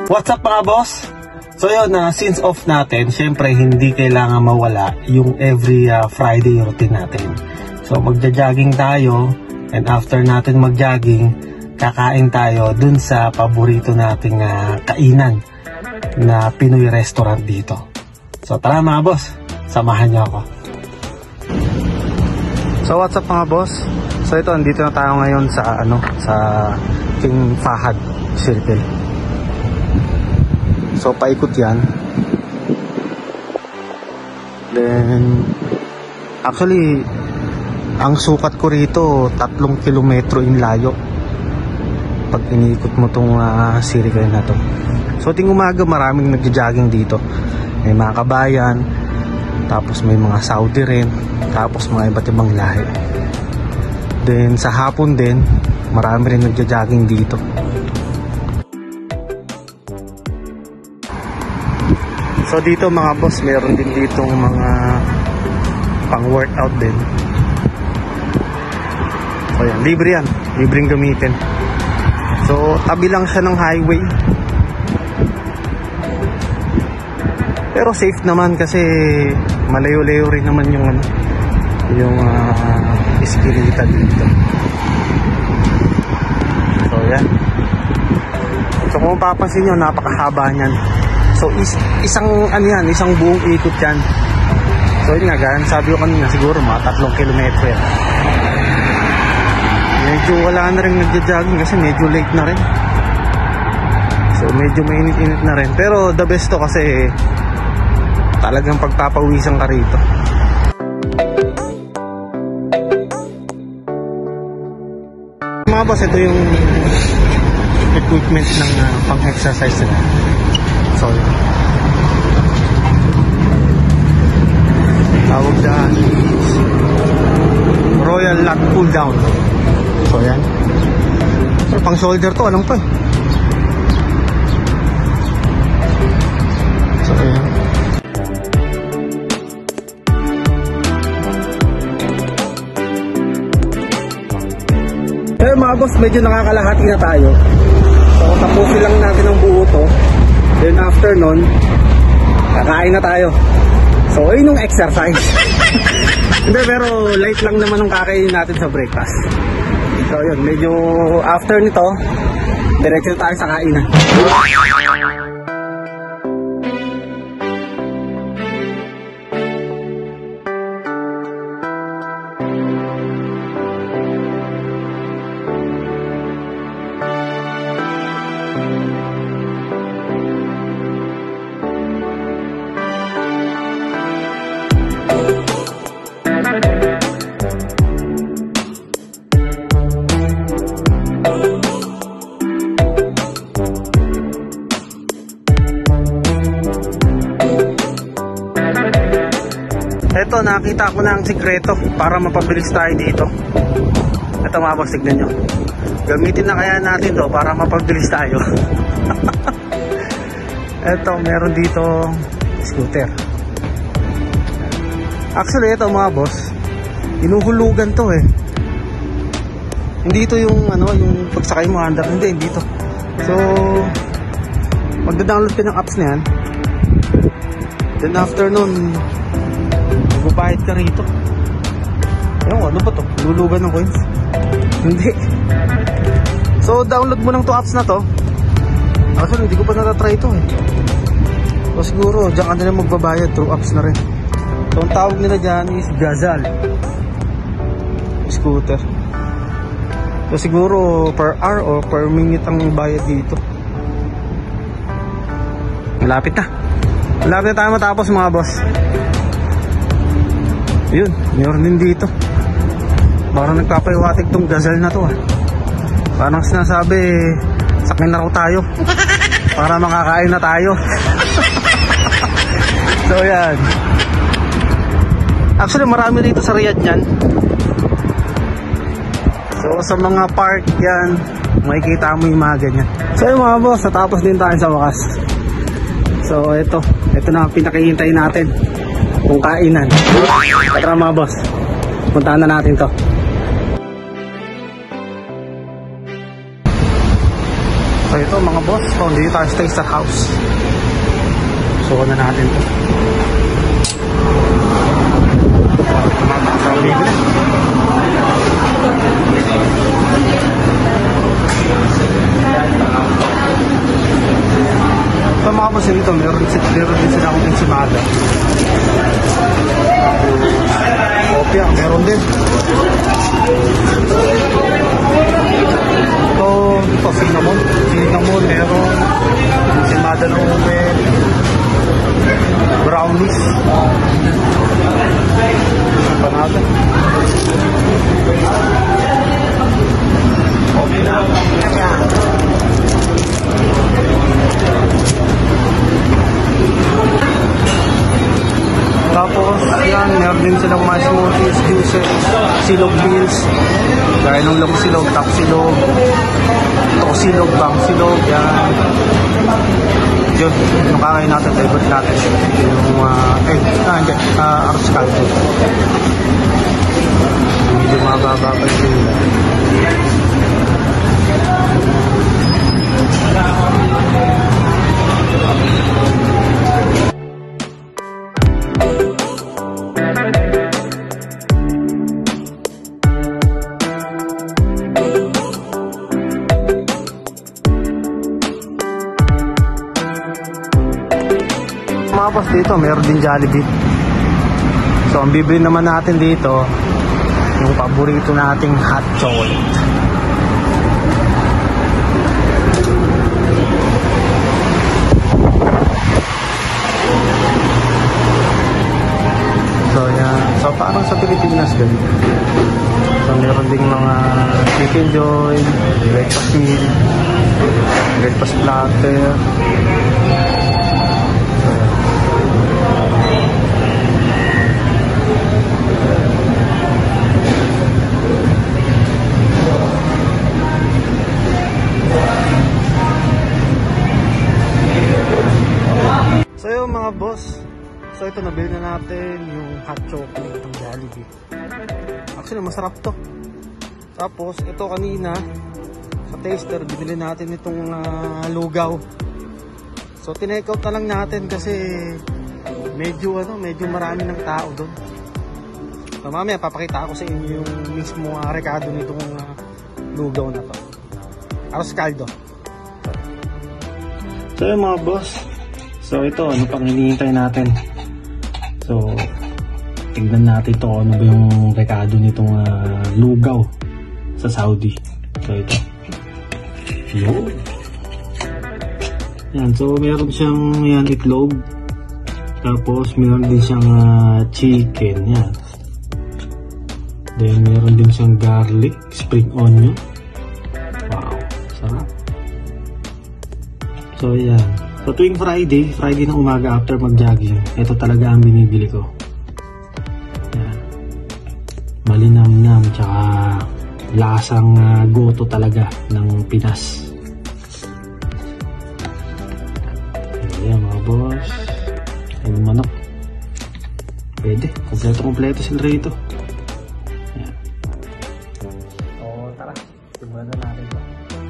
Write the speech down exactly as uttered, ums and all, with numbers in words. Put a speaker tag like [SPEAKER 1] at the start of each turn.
[SPEAKER 1] What's up mga boss? So yun, uh, since off natin, syempre hindi kailangan mawala yung every uh, Friday routine natin. So magja-jogging tayo, and after natin mag-jogging, kakain tayo dun sa paborito nating uh, kainan na Pinoy restaurant dito. So tara mga boss, samahan niyo ako. So what's up mga boss? So ito, andito na tayo ngayon sa ano, sa King Fahad Circle. So paikot yan. Then actually ang sukat ko rito tatlong kilometro in layo pag iniikot mo tong uh, circle na to. So ting umaga maraming nagja-jogging dito. May mga kabayan, tapos may mga Saudi rin, tapos mga iba't ibang lahi. Then sa hapon din marami rin nagja-jogging dito. So dito mga boss, meron din ditong mga pang workout din. So yan, libre yan, libreng gamitin. So tabi lang siya ng highway, pero safe naman kasi malayo-layo rin naman yung ano, yung uh, iskilita dito. So yan. So kung mapapansin nyo, napakahaba niyan. So is, isang ano yan, isang buong ikot yan. So yun nga, ganun sabi ko kanina, siguro mga tatlong kilometro yan. Medyo wala na rin nagja-jogging kasi medyo late na rin. So medyo mainit-init na rin. Pero the best to kasi talagang pagpapawisan ka rito. Mga boss, ito yung equipment ng uh, pang-exercise nila. So tawag dyan Royal Lat Pull Down. So yan, so, pang shoulder to, alam ko eh. So yan. Pero mga boss, medyo nakakalahati na tayo. So tapusin lang natin ang buo to. Then after nun, kakain na tayo. So ayun yung exercise. Hindi, pero light lang naman yung kakainin natin sa breakfast. So yun, medyo after nito, diretso tayo sa kainan. Ito, nakita ko na ang sikreto para mapabilis tayo dito. Ito mga boss, tignan nyo. Gamitin na kaya natin to para mapabilis tayo. Ito, meron dito scooter. Actually, ito mga boss, inuhulugan to eh. Hindi ito yung ano, yung pagsakay mo under, hindi, hindi ito. So magda-download ka ng apps na yan. Then after nun, magbabayad ka rito. Ayun, ano ba to? Lulugan ng coins? Hindi. So download mo ng to apps na to. Actually hindi ko pa natatry ito eh. So siguro dyan ka nila magbabayad through apps na rin. So ang tawag nila dyan is Gazal scooter. So siguro per hour o per minute ang bayad dito. Malapit na. Malapit na tayo matapos mga boss. Yun, meron din dito. Parang nagpapahiwatig tong Gazal na to ah. Parang sinasabi, sakin na raw tayo para makakain na tayo. So yan. Actually marami rito sa Riyadh yan. So sa mga park yan, makikita mo yung mga ganyan. So yung mga boss, natapos din tayo sa wakas. So ito, ito na ang pinakihintay natin, kung kainan. Tara mga boss, puntahan na natin to. So So ito mga boss, so dito tayo stay sa house. So na natin to. So bibili. So mga boss dito, meron, meron din sila akong ensimada. Opia, meron din. Ito, ito, cinnamon. Cinnamon, meron. Ensimada ng ube. Brownies. Panada. Tapos, yan, meron din silang mga smoothies, juices, silog beans. Gaya ng long silog, top silog, to silog, bang silog, yan. Yun, yung kakain natin, favorite natin. Yung, uh, egg, ah, hindi, uh, arroz caldo. Medyo mababa pa sila. Tapos dito, meron din Jollibee. So, ang bibili naman natin dito, yung paborito nating hot chocolate. So, yan. So, parang sa Pilipinas ganun. So, meron ding mga chicken joy, breakfast meal, breakfast platter. So yun mga boss, so ito nabili na natin yung hot chocolate ng Jollibee. Actually masarap to. Tapos ito kanina sa taster binili natin itong uh, lugaw. So tinake out na lang natin kasi medyo ano, medyo marami ng tao doon. So mamaya papakita ko sa inyo yung mismo uh, rekado nitong uh, lugaw na to. Arroz caldo. So yun mga boss, so ito, ano pang hinihintay natin? So, tignan natin ito ano ba yung rekado nitong uh, lugaw sa Saudi. So ito. Yun. Yan, so meron siyang yan, itlog. Tapos meron din siyang uh, chicken. Yan. Then meron din siyang garlic, spring onion. Wow, sarap. So yan. So tuwing Friday, Friday ng umaga after mag-jogging, ito talaga ang binibili ko. Yan. Malinamnam, tsaka lasang uh, goto talaga ng Pinas. Ayan mga boss. Yung manok. Pwede. Kompleto-kompleto sila rito. Ayan. So tara, tignan na natin ito.